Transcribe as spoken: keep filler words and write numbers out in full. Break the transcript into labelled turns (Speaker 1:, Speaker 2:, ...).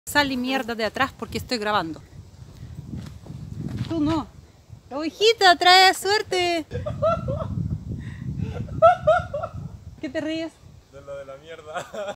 Speaker 1: Sal y mierda de atrás porque estoy grabando. Tú no. La ovejita trae suerte. ¿Qué te ríes?
Speaker 2: De lo de la mierda.